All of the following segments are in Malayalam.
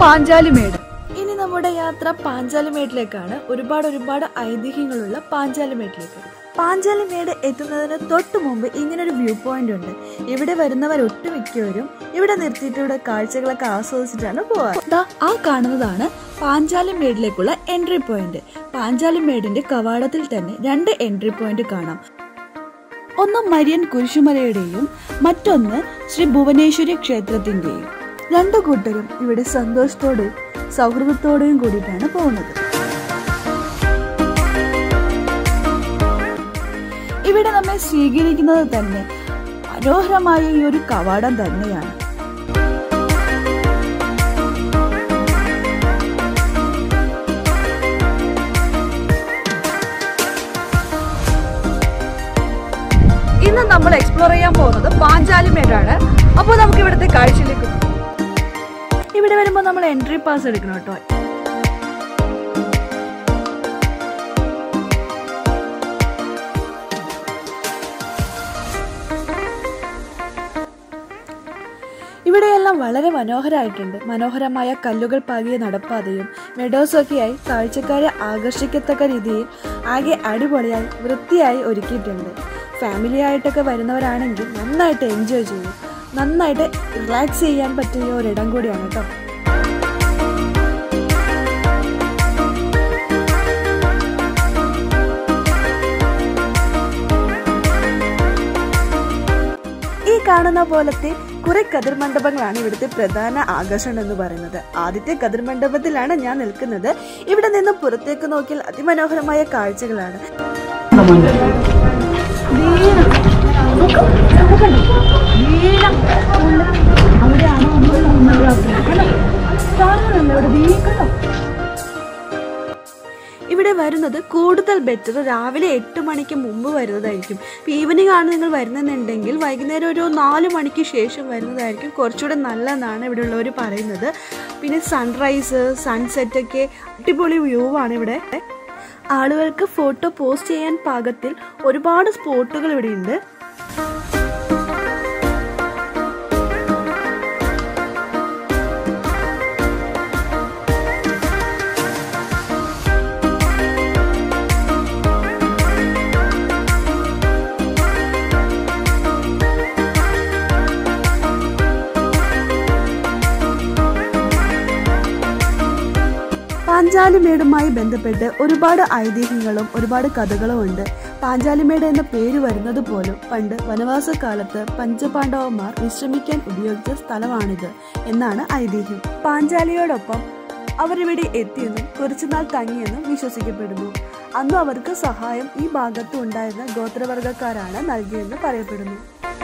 പാഞ്ചാലിമേട്. ഇനി നമ്മുടെ യാത്ര പാഞ്ചാലിമേട്ടിലേക്കാണ്. ഒരുപാട് ഐതിഹ്യങ്ങളുള്ള പാഞ്ചാലിമേട്ടിലേക്ക്. പാഞ്ചാലിമേട് എത്തുന്നതിന് തൊട്ട് മുമ്പ് ഇങ്ങനൊരു വ്യൂ പോയിന്റ് ഉണ്ട്. ഇവിടെ വരുന്നവർ ഒട്ടുമിക്കവരും ഇവിടെ നിർത്തിയിട്ട് കാഴ്ചകളൊക്കെ ആസ്വദിച്ചിട്ടാണ് പോവാറ്. ആ കാണുന്നതാണ് പാഞ്ചാലിമേടിലേക്കുള്ള എൻട്രി പോയിന്റ്. പാഞ്ചാലിമേടിന്റെ കവാടത്തിൽ തന്നെ 2 എൻട്രി പോയിന്റ് കാണാം. ഒന്ന് മരിയൻ കുരിശുമലയുടെയും മറ്റൊന്ന് ശ്രീ ഭുവനേശ്വരി ക്ഷേത്രത്തിന്റെയും. 2 കൂട്ടരും ഇവിടെ സന്തോഷത്തോടെയും സൗഹൃദത്തോടെയും കൂടിയിട്ടാണ് പോകുന്നത്. ഇവിടെ നമ്മെ സ്വീകരിക്കുന്നത് തന്നെ മനോഹരമായ ഈ ഒരു കവാടം തന്നെയാണ്. ഇന്ന് നമ്മൾ എക്സ്പ്ലോർ ചെയ്യാൻ പോകുന്നത് പാഞ്ചാലിമേടാണ്. അപ്പോൾ നമുക്ക് ഇവിടുത്തെ കാഴ്ചയിലേക്ക് പോകാം. ഇവിടെ വരുമ്പോൾ നമ്മൾ എൻട്രി പാസ് എടുക്കണം കേട്ടോ. ഇവിടെയെല്ലാം വളരെ മനോഹരമായിട്ടുണ്ട്. മനോഹരമായ കല്ലുകൾ പാകിയ നടപ്പാതയും മെഡോസൊക്കെയായി കാഴ്ചക്കാരെ ആകർഷിക്കത്തക്ക രീതിയിൽ ആകെ അടിപൊളിയായി വൃത്തിയായി ഒരുക്കിയിട്ടുണ്ട്. ഫാമിലി ആയിട്ടൊക്കെ വരുന്നവരാണെങ്കിൽ നന്നായിട്ട് എൻജോയ് ചെയ്യും. നന്നായിട്ട് റിലാക്സ് ചെയ്യാൻ പറ്റിയ ഒരിടം കൂടിയാണ് കേട്ടോ. ഈ കാണുന്ന പോലത്തെ കുറെ കതിർമണ്ഡപങ്ങളാണ് ഇവിടുത്തെ പ്രധാന ആകർഷണം എന്ന് പറയുന്നത്. ആദ്യത്തെ കതിർമണ്ഡപത്തിലാണ് ഞാൻ നിൽക്കുന്നത്. ഇവിടെ നിന്ന് പുറത്തേക്ക് നോക്കിയാൽ അതിമനോഹരമായ കാഴ്ചകളാണ്. ഇവിടെ വരുന്നത് കൂടുതൽ ബെറ്റർ രാവിലെ 8 മണിക്ക് മുമ്പ് വരുന്നതായിരിക്കും. ഈവനിങ് ആണ് നിങ്ങൾ വരുന്നുണ്ടെങ്കിൽ വൈകുന്നേരം ഒരു 4 മണിക്ക് ശേഷം വരുന്നതായിരിക്കും കുറച്ചുകൂടെ നല്ലതെന്നാണ് ഇവിടെ ഉള്ളവർ പറയുന്നത്. പിന്നെ സൺറൈസ് സൺസെറ്റ് ഒക്കെ അടിപൊളി വ്യൂ ആണ് ഇവിടെ. ആളുകൾക്ക് ഫോട്ടോ പോസ്റ്റ് ചെയ്യാൻ പാകത്തിൽ ഒരുപാട് സ്പോട്ടുകൾ ഇവിടെ ഉണ്ട്. പാഞ്ചാലിമേടുമായി ബന്ധപ്പെട്ട് ഒരുപാട് ഐതിഹ്യങ്ങളും ഒരുപാട് കഥകളും ഉണ്ട്. പാഞ്ചാലിമേട് എന്ന പേര് വരുന്നത് പോലും പണ്ട് വനവാസകാലത്ത് പഞ്ചപാണ്ഡവന്മാർ വിശ്രമിക്കാൻ ഉപയോഗിച്ച സ്ഥലമാണിത് എന്നാണ് ഐതിഹ്യം. പാഞ്ചാലിയോടൊപ്പം അവരിവിടെ എത്തിയെന്നും കുറച്ചുനാൾ തങ്ങിയെന്നും വിശ്വസിക്കപ്പെടുന്നു. അന്ന് അവർക്ക് സഹായം ഈ ഭാഗത്ത് ഉണ്ടായിരുന്ന ഗോത്രവർഗക്കാരാണ് നൽകിയെന്ന് പറയപ്പെടുന്നു.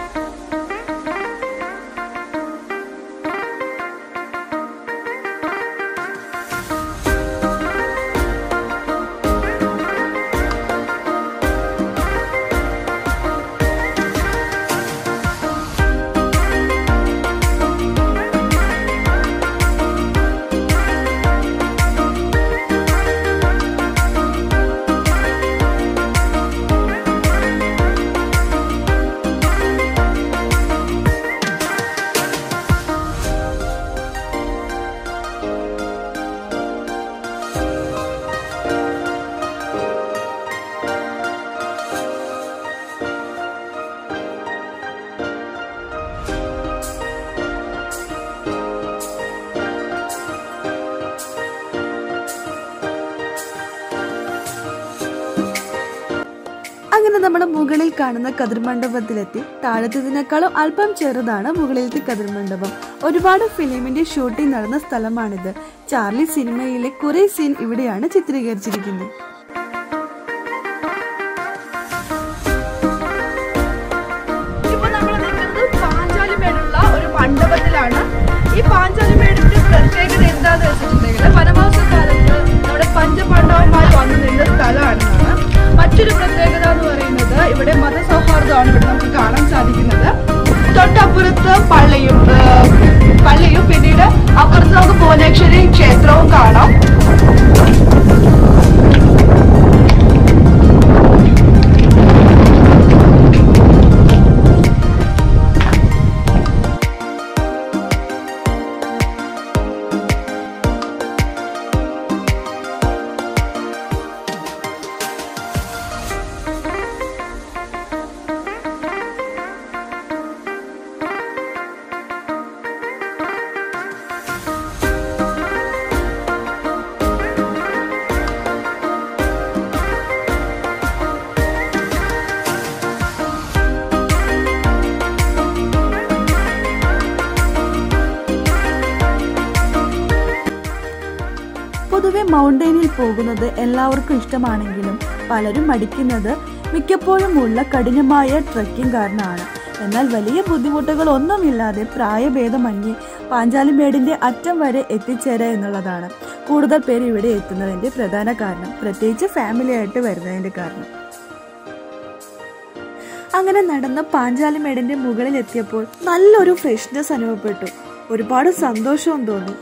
അങ്ങനെ നമ്മൾ മുകളിൽ കാണുന്ന കതിർമണ്ഡപത്തിലെത്തി. താഴത്തതിനേക്കാളും അല്പം ചെറുതാണ് മുകളിലത്തെ കതിർമണ്ഡപം. ഒരുപാട് ഫിലിമിന്റെ ഷൂട്ടിംഗ് നടന്ന സ്ഥലമാണിത്. ചാർലി സിനിമയിലെ കുറെ സീൻ ഇവിടെയാണ് ചിത്രീകരിച്ചിരിക്കുന്നത്. ഇപ്പൊ നമ്മൾ നിൽക്കുന്നത് പാഞ്ചാലിമേടുള്ള ഒരു മണ്ഡപത്തിലാണ്. ഈ പാഞ്ചാലിമേടിന്റെ പ്രത്യേകത എന്താന്ന് വെച്ചിട്ടുണ്ടെങ്കിൽ വനവാസകാലത്ത് നമ്മുടെ പഞ്ചപാണ്ഡവന്മാർ വന്നു നിന്ന സ്ഥലമാണെന്നാണ്. മറ്റൊരു പ്രത്യേകത എന്ന് പറയുന്നത് ഇവിടെ മതസൗഹാർദ്ദമാണ് ഇവിടെ നമുക്ക് കാണാൻ സാധിക്കുന്നത്. തൊട്ടപ്പുറത്ത് പള്ളിയും പിന്നീട് അപ്പുറത്ത് നമുക്ക് ഭുവനേശ്വരി ക്ഷേത്രവും കാണാം. പൊതുവെ മൗണ്ടൈനിൽ പോകുന്നത് എല്ലാവർക്കും ഇഷ്ടമാണെങ്കിലും പലരും മടിക്കുന്നത് മിക്കപ്പോഴും ഉള്ള കഠിനമായ ട്രെക്കിംഗ് കാരണമാണ്. എന്നാൽ വലിയ ബുദ്ധിമുട്ടുകളൊന്നുമില്ലാതെ പ്രായഭേദമന്യേ പാഞ്ചാലിമേടിന്റെ അറ്റം വരെ എത്തിച്ചേരുക എന്നുള്ളതാണ് കൂടുതൽ പേര് ഇവിടെ എത്തുന്നതിന്റെ പ്രധാന കാരണം, പ്രത്യേകിച്ച് ഫാമിലി ആയിട്ട് വരുന്നതിന്റെ കാരണം. അങ്ങനെ നടന്ന പാഞ്ചാലിമേടിന്റെ മുകളിൽ എത്തിയപ്പോൾ നല്ലൊരു ഫ്രഷ്നെസ് അനുഭവപ്പെട്ടു. ഒരുപാട് സന്തോഷവും തോന്നി.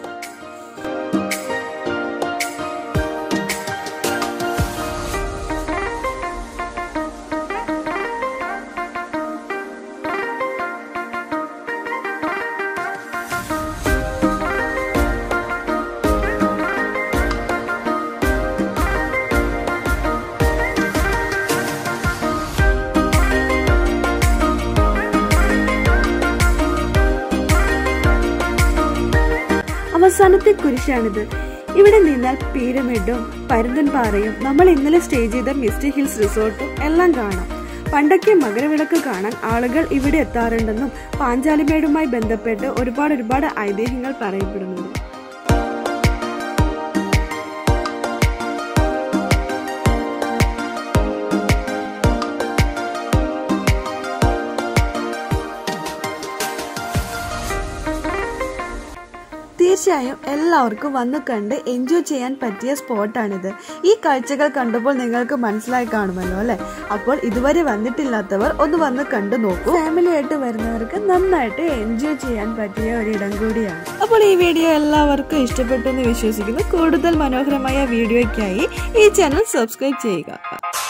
അവസാനത്തെ കുരിശാണിത്. ഇവിടെ നിന്നാൽ പിരമിഡും പരുന്തൻ പാറയും നമ്മൾ ഇന്നലെ സ്റ്റേ ചെയ്ത മിസ്റ്റി ഹിൽസ് റിസോർട്ടും എല്ലാം കാണാം. പണ്ടൊക്കെ മകരവിളക്ക് കാണാൻ ആളുകൾ ഇവിടെ എത്താറുണ്ടെന്നും പാഞ്ചാലിമേടുമായി ബന്ധപ്പെട്ട് ഒരുപാട് ഐതിഹ്യങ്ങൾ പറയപ്പെടുന്നുണ്ട്. തീർച്ചയായും എല്ലാവർക്കും വന്ന് കണ്ട് എൻജോയ് ചെയ്യാൻ പറ്റിയ സ്പോട്ടാണിത്. ഈ കാഴ്ചകൾ കണ്ടപ്പോൾ നിങ്ങൾക്ക് മനസ്സിലായി കാണുമല്ലോ അല്ലെ? അപ്പോൾ ഇതുവരെ വന്നിട്ടില്ലാത്തവർ ഒന്ന് വന്ന് കണ്ടു നോക്കൂ. ഫാമിലി ആയിട്ട് വരുന്നവർക്ക് നന്നായിട്ട് എൻജോയ് ചെയ്യാൻ പറ്റിയ ഒരിടം കൂടിയാണ്. അപ്പോൾ ഈ വീഡിയോ എല്ലാവർക്കും ഇഷ്ടപ്പെട്ടു എന്ന് വിശ്വസിക്കുന്നു. കൂടുതൽ മനോഹരമായ വീഡിയോയ്ക്കായി ഈ ചാനൽ സബ്സ്ക്രൈബ് ചെയ്യുക.